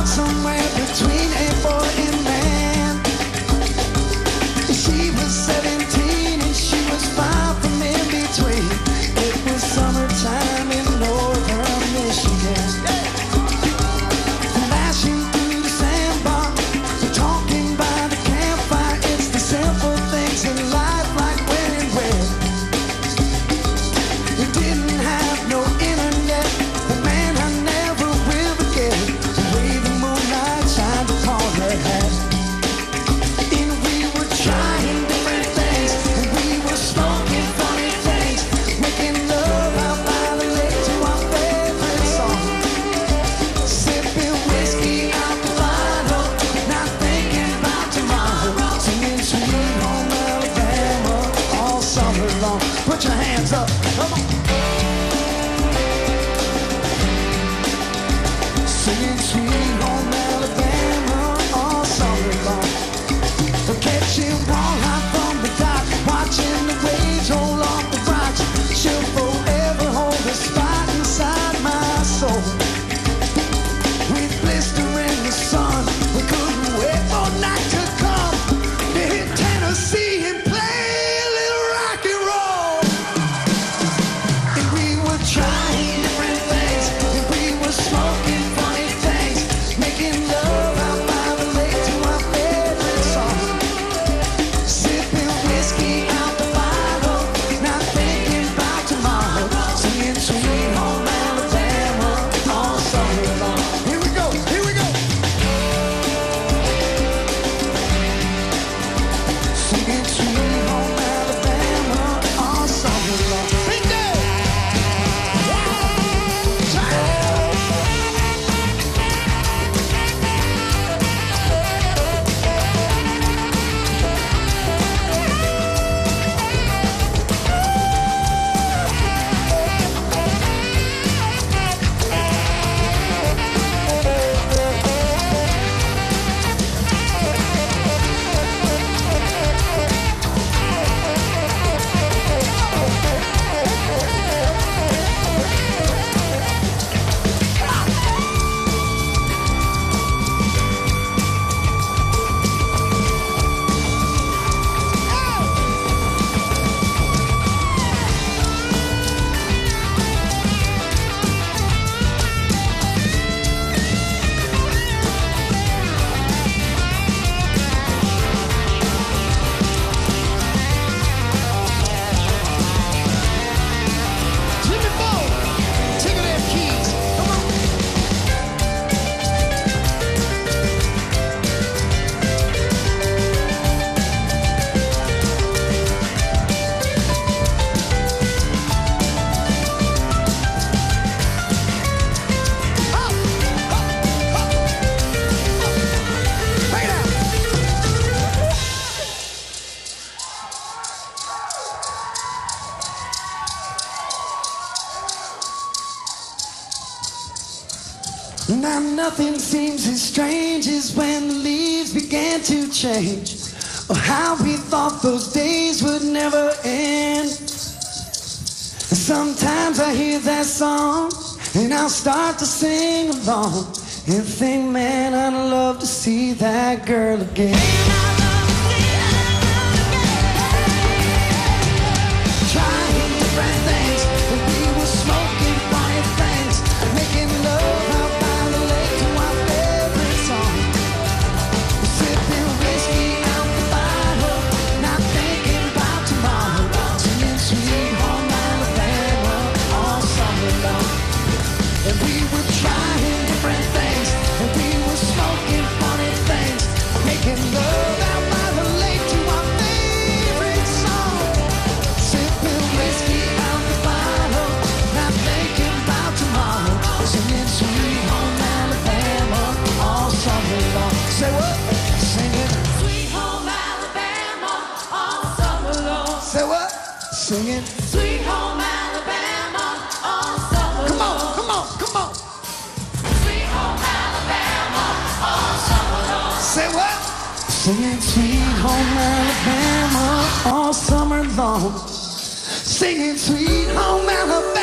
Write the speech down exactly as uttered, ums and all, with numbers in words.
somewhere between a boy and man. She was seventeen and she was far from in between. It was summertime in northern Michigan. Flashing through the sandbar, talking by the campfire. It's the simple things in life, like when and where. We didn't have no internet, the man I never will forget. The way the moonlight shined upon her hat. And we were trying different things, and we were smoking funny things, making love out by the lake to our favorite song. Sipping whiskey out the bottle, not thinking about tomorrow. Singing Sweet Home Alabama all summer long. Put your hands up, come on. Singing Sweet Home Alabama all summer long. Catching walleye from the dock, watching the waves roll off the rocks. She'll forever hold a spot inside my soul. With blister in the sun, we couldn't wait for night to come to hit Tennessee and play a little rock and roll. And we were trying different things, and we were smoking funny things, making love out by the lake to our favorite song. Sipping whiskey out the bottle, not thinking about tomorrow. Singing Sweet Home Alabama all summer long. Here we go, here we go. Singing Sweet Home Alabama all summer long. Big day! Jimmy Bow, take it there, keys. Come on. Up, up, up. Bring it out. Now nothing seems as strange as when the leaves began to change, or how we thought those days would never end. Sometimes I hear that song and I'll start to sing along and think, man, I'd love to see that girl again. Trying different things, and we were smoking funny things, making love out by the lake to our favorite song. Sipping whiskey out the bottle, not thinking about tomorrow. Singing Sweet Home Alabama all summer long. And we were trying different things, and we were smoking funny things, making love out by the lake to our favorite song. Sipping whiskey out the bottle, not thinking about tomorrow. Singing Sweet Home Alabama all summer long. Say what? Singing Sweet Home Alabama all summer long. Say what? Singing. Sweet Home Alabama all summer Come on, long. come on, come on. Sweet Home Alabama all summer long. Say what? Singing Sweet Home Alabama all summer long. Singing Sweet Home Alabama.